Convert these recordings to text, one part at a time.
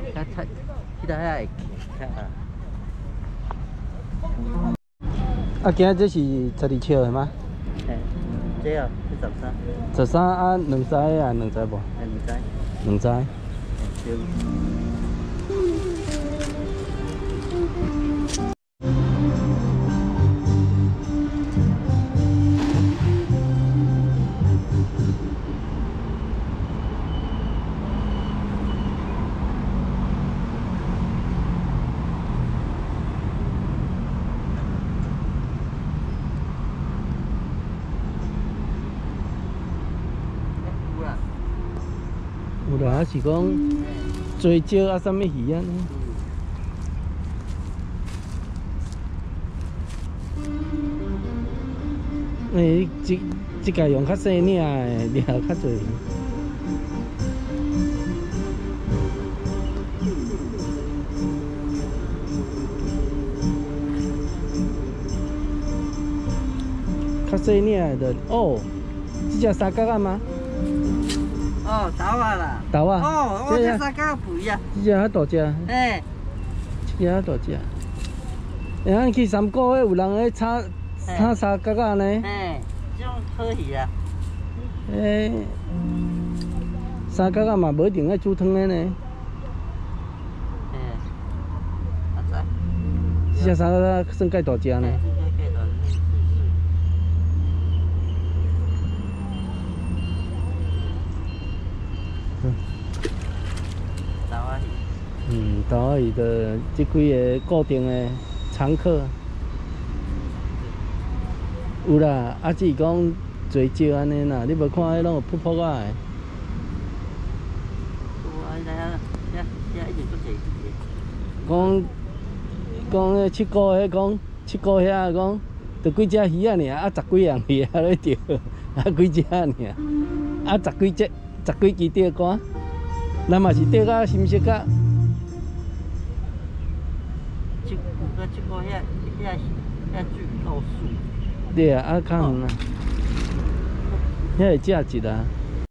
较太，迄个遐会较。 啊，今仔这是12笑的吗？ 嘿，这哦，是13。 13啊，两知啊，两知无？ 两知。 两知。 对。 有啦，还是讲追蕉啊，啥物鱼啊？诶，即个用较细领的，掠较侪。较细领的哦，这只三角啊吗？ 哦，豆啊啦。 豆啊。 哦，我这三角肥啊。 这只较大只。 嘿。 这只较大只。会咱去三股迄有人咧炒三角啊呢。 嘿，这种可以啊。 诶，三角啊嘛无一定爱煮汤的呢。 嘿，啊知。 这只三角啊算介大只呢。豆仔鱼的这几个固定的常客，有啦，啊只是讲最少安尼啦，你无看迄拢有扑扑啊的。 有啊，遐一定足济讲迄七股迄讲七股遐讲，就几只鱼啊尔，啊10几样鱼啊咧钓，啊几只尔，啊十几支钓竿，咱嘛是钓到深色甲。 这个遐水够水。 对啊，啊较远啊，遐会食一啊。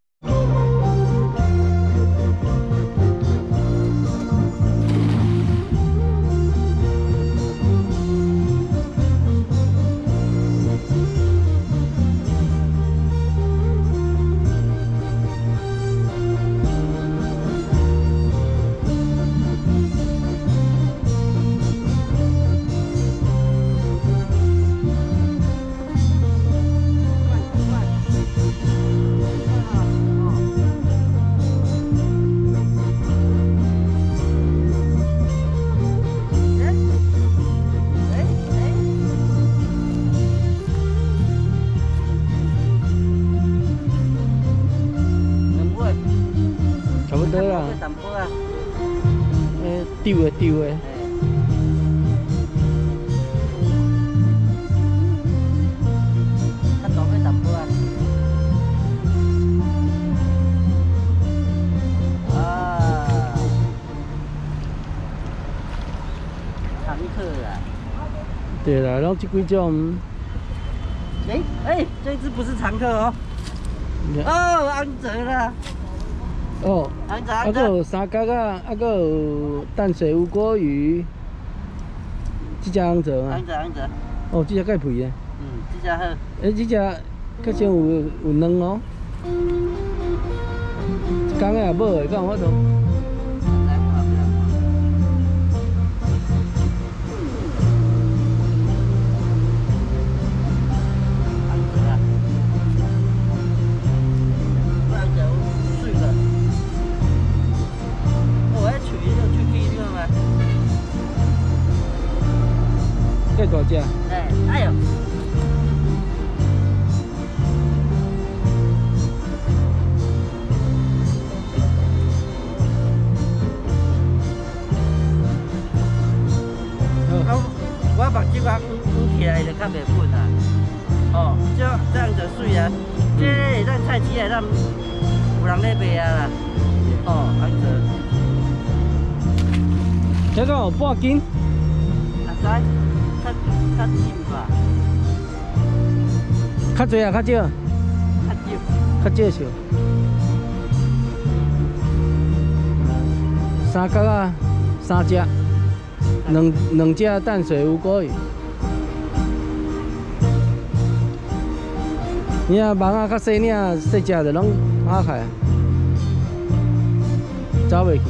对啦，丢的。 较大要淡薄啊。啊，常客啊。 对啦，然后这几种。 这一只不是常客哦。哦，安泽啦。 哦，啊，个有三角啊，啊，个有淡水无锅鱼，这只红泽啊。 红泽。 哦，这只介肥的。 这只好。 这只较像有卵哦。一缸的也无的，敢有法度？介大只。 哎呦！我目睭啊捂起来就较袂笨啊。哦，这样就水啊。这个咱菜市啊，咱有人咧卖啊啦。哦，安泽。 这个有半斤。 啊知，较深吧。 较济啊，较少。 较少。 较少少。 三角啊，三只，两只淡水无锅鱼。你啊，蚊仔较细领，细只就拢打开，走袂去。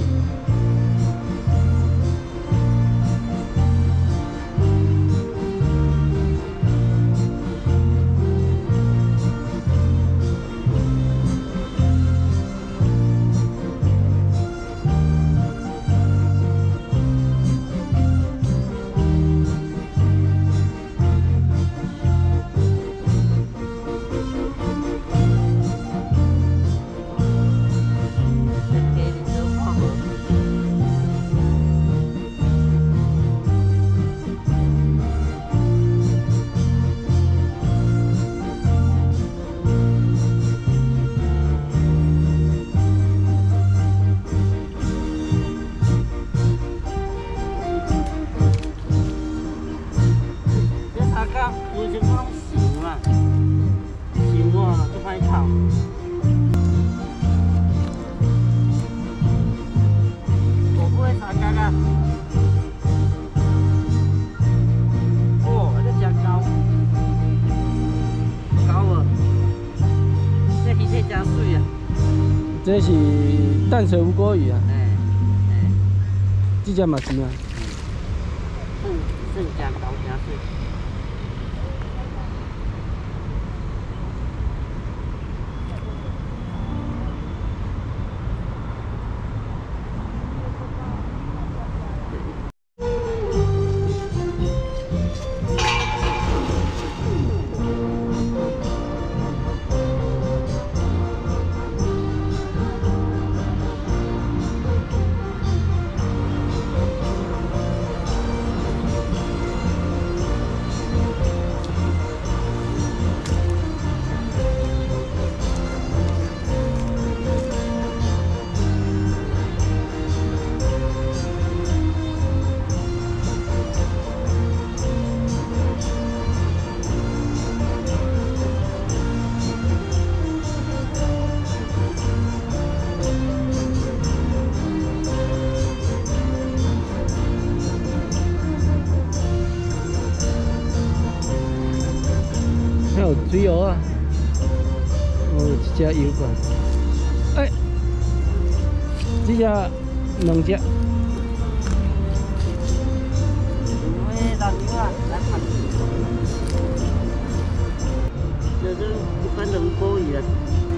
这是淡水无锅鱼啊，这只嘛是啊， 剩加高加水。 还有水蚵啊，哦，一只游过来，哎，这只两只。 这一般的无锅鱼啊。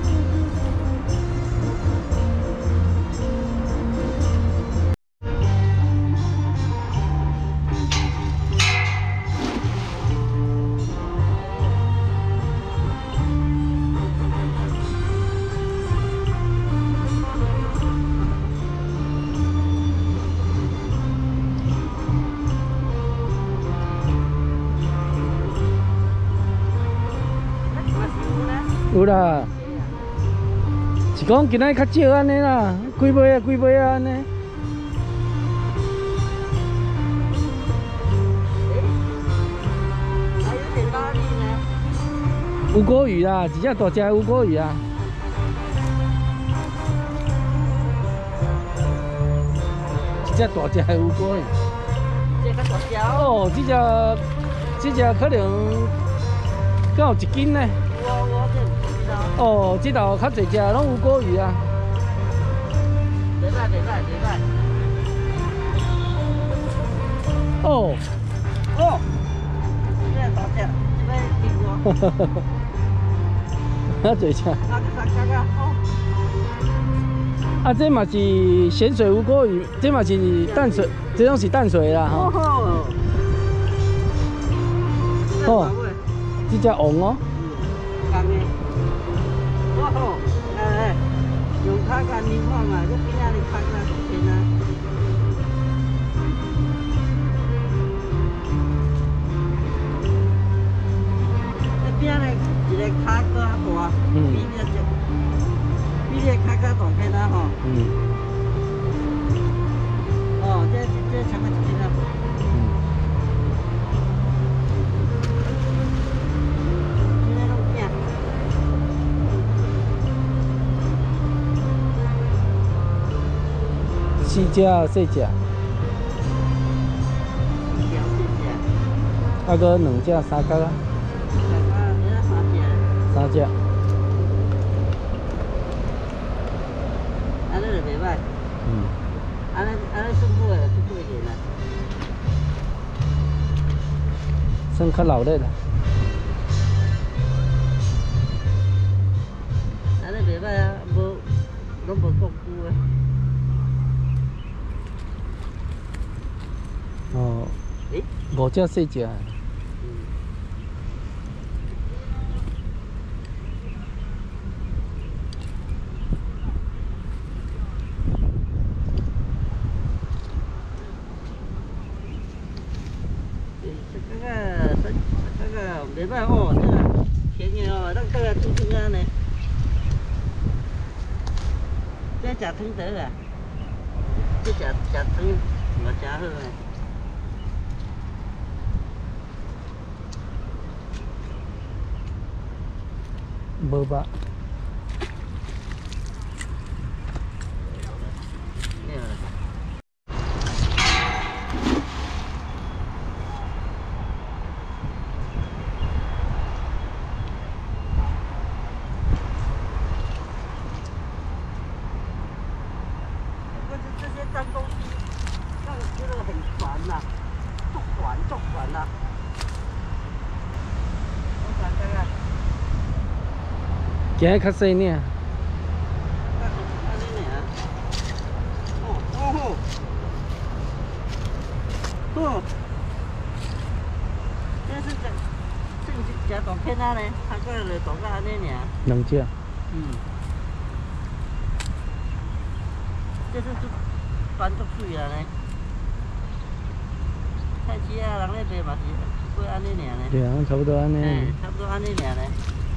有啦，是讲今仔较少安尼啦，几尾啊安尼。 还有点拉力呢。 有锅鱼啦，一只大只的有锅鱼啊。一只大只的有锅鱼。 这个大只哦，这只可能敢有1斤呢。 我这不知道。 哦，这头较侪只拢有锅鱼啊。 袂歹。 哦， 哦，这大只，这个比我。 遐侪只。 啊，这三角啊，哦。 啊，这嘛是咸水无锅鱼，这嘛是淡水，这种是淡水啦吼。哦，这只王哦。 干的，哇吼，用卡干你看嘛，这边仔的卡干好甜啊。这边仔一个卡较大，比你卡较大片啊吼。哦，这差不多1斤啊。 4只细只， 条细只， 啊个2只3角啊，3只， 安尼就袂歹， 嗯， 安尼算好诶，足过瘾啦。 算较老力啦。 安尼袂歹啊，拢无国久诶。 哦， 诶 5只细只。 袂歹哦，这个甜的哦，咱倒来煮汤啊呢。这食汤得啊，这食汤嘛真好诶。 无吧？ 对啦。这些脏东西，让你觉得很烦呐、足烦呐、我看看看。 行较细领。 安尼尔。哦。这是食大片仔呢，它个就大到安尼尔。 2只。 这是搬足水啊呢。菜市啊，人咧卖嘛是过安尼尔呢。 对啊，差不多安尼。 差不多安尼尔呢。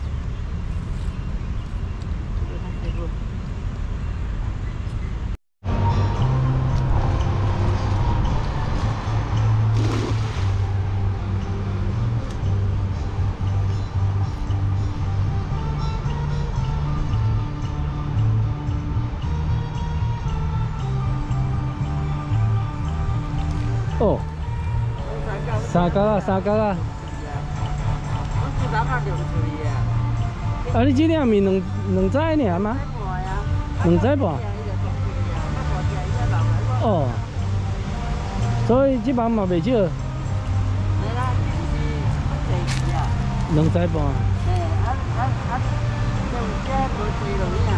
哦，3角啊，3角啊。 我一人啊2喙啊。 啊，你这领面两只尔吗？2只半。哦，所以这帮嘛袂少。 嘿啦，这是足济啊。 2只半。 嘿，这有这无济落去啊。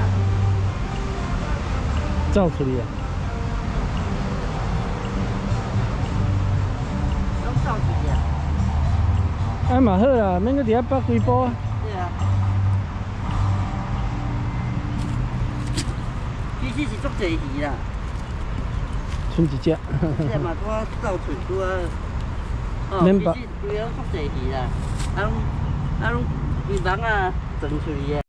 走出去啊！ 拢走出去啊。 啊嘛好啦，免搁伫遐北几步啊。 对啊。其实是足济鱼啦。 剩一只。 这嘛拄啊走出拄啊。哦， 免吧其实规个足济鱼啦，拢规网啊装出去的。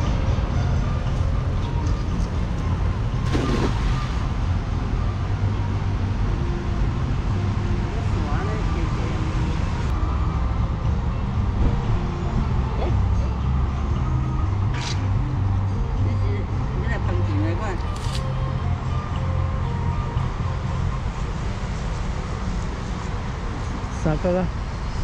3角啊！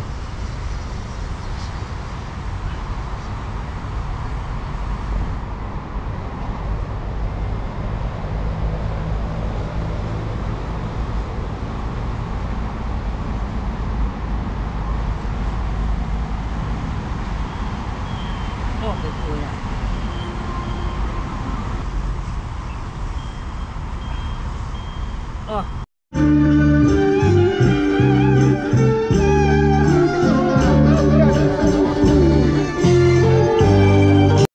哦，袂贵啊！哦。